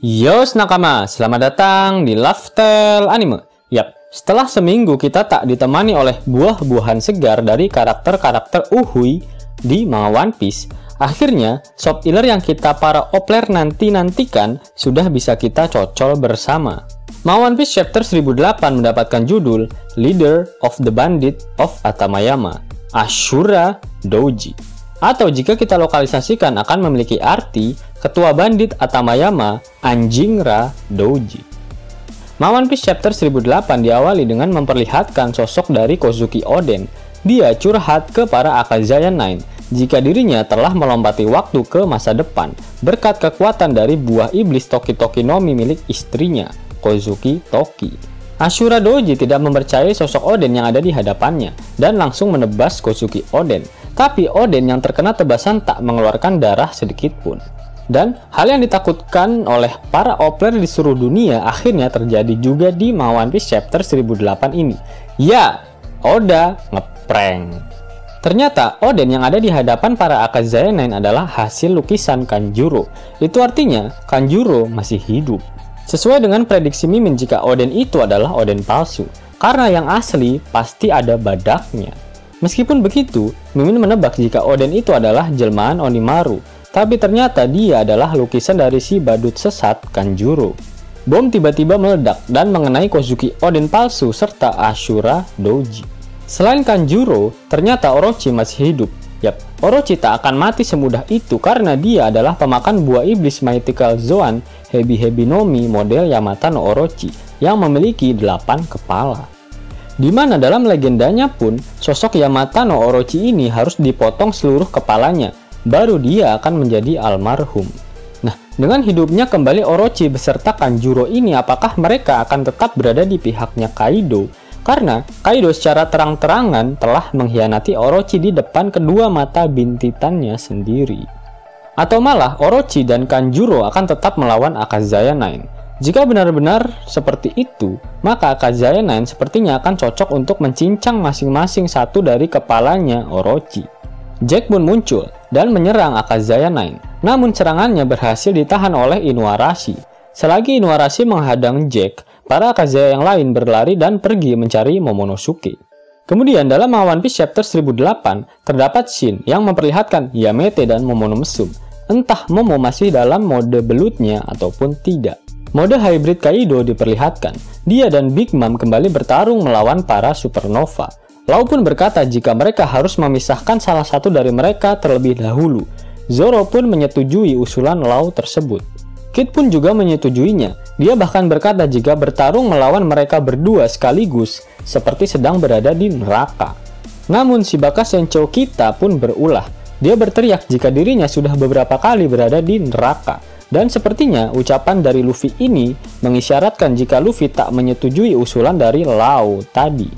Yos nakama, selamat datang di Lifestyle Anime. Yap, setelah seminggu kita tak ditemani oleh buah-buahan segar dari karakter-karakter uhui di manga One Piece, akhirnya soft filler yang kita para opler nanti-nantikan sudah bisa kita cocol bersama. Manga One Piece chapter 1008 mendapatkan judul Leader of the Bandit of Atamayama, Ashura Doji. Atau jika kita lokalisasikan akan memiliki arti Ketua Bandit Atamayama Anjing-ra Doji. Manga One Piece chapter 1008 diawali dengan memperlihatkan sosok dari Kozuki Oden. Dia curhat ke para Akazaya Nine jika dirinya telah melompati waktu ke masa depan berkat kekuatan dari buah iblis Toki Toki no Mi milik istrinya, Kozuki Toki. Ashura Doji tidak mempercayai sosok Oden yang ada di hadapannya dan langsung menebas Kozuki Oden. Tapi Oden yang terkena tebasan tak mengeluarkan darah sedikit pun. Dan hal yang ditakutkan oleh para opler di seluruh dunia akhirnya terjadi juga di Manga One Piece chapter 1008 ini. Ya, Oda ngeprank. Ternyata Oden yang ada di hadapan para Akazaya Nine adalah hasil lukisan Kanjuro. Itu artinya Kanjuro masih hidup. Sesuai dengan prediksi Mimin jika Oden itu adalah Oden palsu. Karena yang asli pasti ada badaknya. Meskipun begitu, Mimin menebak jika Oden itu adalah jelmaan Onimaru, tapi ternyata dia adalah lukisan dari si badut sesat Kanjuro. Bom tiba-tiba meledak dan mengenai Kozuki Oden palsu serta Ashura Doji. Selain Kanjuro, ternyata Orochi masih hidup. Yap, Orochi tak akan mati semudah itu karena dia adalah pemakan buah iblis Mythical Zoan Hebi no Mi model Yamata no Orochi yang memiliki 8 kepala. Di mana dalam legendanya pun, sosok Yamata no Orochi ini harus dipotong seluruh kepalanya, baru dia akan menjadi almarhum. Nah, dengan hidupnya kembali Orochi beserta Kanjuro ini, apakah mereka akan tetap berada di pihaknya Kaido? Karena Kaido secara terang-terangan telah mengkhianati Orochi di depan kedua mata bintitannya sendiri. Atau malah Orochi dan Kanjuro akan tetap melawan Akazaya Nine. Jika benar-benar seperti itu, maka Akazaya Nine sepertinya akan cocok untuk mencincang masing-masing satu dari kepalanya Orochi. Jack pun muncul dan menyerang Akazaya Nine, namun serangannya berhasil ditahan oleh Inuarashi. Selagi Inuarashi menghadang Jack, para Akazaya yang lain berlari dan pergi mencari Momonosuke. Kemudian dalam Manga One Piece chapter 1008 terdapat scene yang memperlihatkan Yamete dan Momonomesum. Entah Momo masih dalam mode belutnya ataupun tidak. Mode hybrid Kaido diperlihatkan. Dia dan Big Mom kembali bertarung melawan para supernova. Lau pun berkata jika mereka harus memisahkan salah satu dari mereka terlebih dahulu. Zoro pun menyetujui usulan Lau tersebut. Kid pun juga menyetujuinya. Dia bahkan berkata jika bertarung melawan mereka berdua sekaligus seperti sedang berada di neraka. Namun si Baka Sencho kita pun berulah. Dia berteriak jika dirinya sudah beberapa kali berada di neraka. Dan sepertinya ucapan dari Luffy ini mengisyaratkan jika Luffy tak menyetujui usulan dari Lau tadi.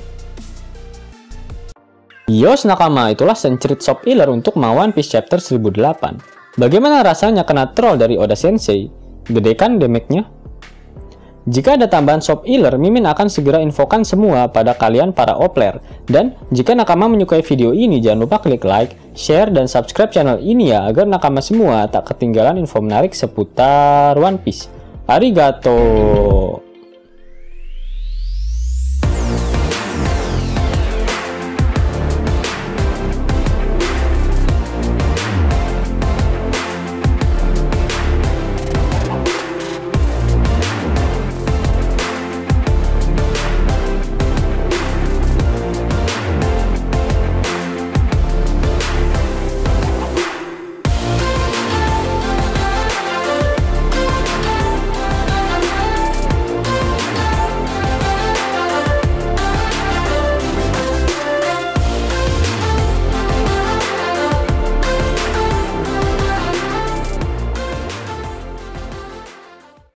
Yos nakama, itulah sencerit soft filler untuk Manga One Piece chapter 1008. Bagaimana rasanya kena troll dari Oda Sensei? Gede kan damage-nya? Jika ada tambahan soft filler, Mimin akan segera infokan semua pada kalian para opler. Dan jika nakama menyukai video ini, jangan lupa klik like, share, dan subscribe channel ini ya, agar nakama semua tak ketinggalan info menarik seputar One Piece. Arigato!